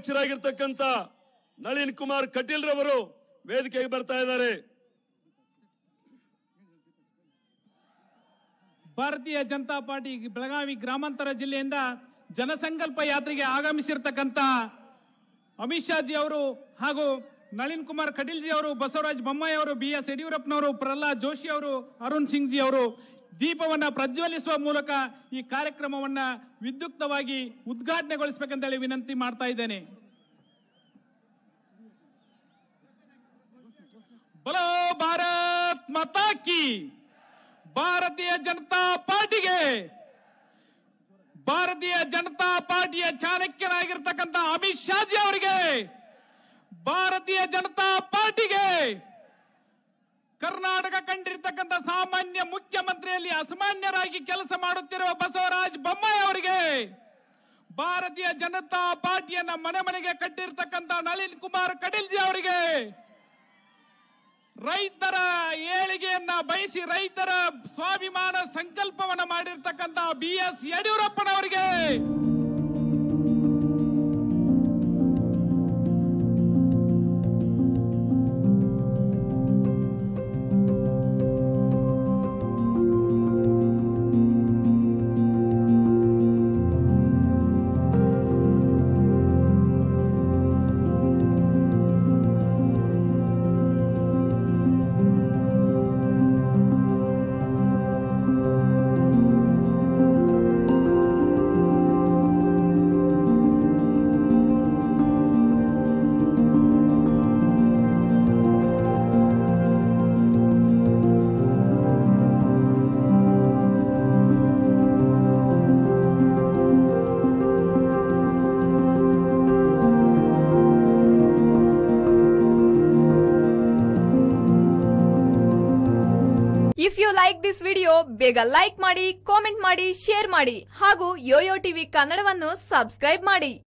ಅಧ್ಯಕ್ಷರಾಗಿರ್ತಕ್ಕಂಥ ನಳಿನ್ ಕುಮಾರ್ ಕಟೀಲ್ ರವರು ವೇದಿಕೆಗೆ ಬರ್ತಾ ಇದ್ದಾರೆ. ಭಾರತೀಯ ಜನತಾ ಪಾರ್ಟಿ ಬೆಳಗಾವಿ ಗ್ರಾಮಾಂತರ ಜಿಲ್ಲೆಯಿಂದ ಜನಸಂಕಲ್ಪ ಯಾತ್ರೆಗೆ ಆಗಮಿಸಿರ್ತಕ್ಕಂಥ ಅಮಿತ್ ಶಾ ಜಿ ಅವರು ಹಾಗೂ ನಳಿನ್ ಕುಮಾರ್ ಕಟೀಲ್ ಜಿ ಅವರು, ಬಸವರಾಜ ಬೊಮ್ಮಾಯಿ ಅವರು, BS ಯಡಿಯೂರಪ್ಪನವರು, ಪ್ರಹ್ಲಾದ್ ಜೋಶಿ ಅವರು, ಅರುಣ್ ಸಿಂಗ್ ಜಿ ಅವರು ದೀಪವನ್ನ ಪ್ರಜ್ವಲಿಸುವ ಮೂಲಕ ಈ ಕಾರ್ಯಕ್ರಮವನ್ನ ವಿದ್ಯುಕ್ತವಾಗಿ ಉದ್ಘಾಟನೆಗೊಳಿಸಬೇಕಂತ ಹೇಳಿ ವಿನಂತಿ ಮಾಡ್ತಾ ಇದ್ದೇನೆ. ಬಲೋ ಭಾರತ್ ಮಾತಾ ಕಿ. ಭಾರತೀಯ ಜನತಾ ಪಾರ್ಟಿಗೆ, ಭಾರತೀಯ ಜನತಾ ಪಾರ್ಟಿಯ ಚಾಣಕ್ಯನಾಗಿರ್ತಕ್ಕಂಥ ಅಮಿತ್ ಶಾ ಜಿ ಅವರಿಗೆ, ಭಾರತೀಯ ಜನತಾ ಪಾರ್ಟಿಗೆ ಕರ್ನಾಟಕ ಕಂಡಿರ್ತಕ್ಕಂಥ ಸಾಮಾನ್ಯ ಮುಖ್ಯಮಂತ್ರಿಯಲ್ಲಿ ಅಸಾಮಾನ್ಯರಾಗಿ ಕೆಲಸ ಮಾಡುತ್ತಿರುವ ಬಸವರಾಜ ಬೊಮ್ಮಾಯಿ ಅವರಿಗೆ, ಭಾರತೀಯ ಜನತಾ ಪಾರ್ಟಿಯನ್ನ ಮನೆ ಮನೆಗೆ ಕಟ್ಟಿರ್ತಕ್ಕಂಥ ನಳಿನ್ ಕುಮಾರ್ ಕಟೀಲ್ ಜಿ ಅವರಿಗೆ, ರೈತರ ಏಳಿಗೆಯನ್ನ ಬಯಸಿ ರೈತರ ಸ್ವಾಭಿಮಾನ ಸಂಕಲ್ಪವನ್ನ ಮಾಡಿರ್ತಕ್ಕಂಥ BS ಯಡಿಯೂರಪ್ಪನವರಿಗೆ, if you like this video ಬೇಗ ಲೈಕ್ ಮಾಡಿ, ಕಾಮೆಂಟ್ ಮಾಡಿ, ಶೇರ್ ಮಾಡಿ ಹಾಗೂ ಯೋಯೋ ಟಿವಿ ಕನ್ನಡವನ್ನು ಸಬ್ಸ್ಕ್ರೈಬ್ ಮಾಡಿ.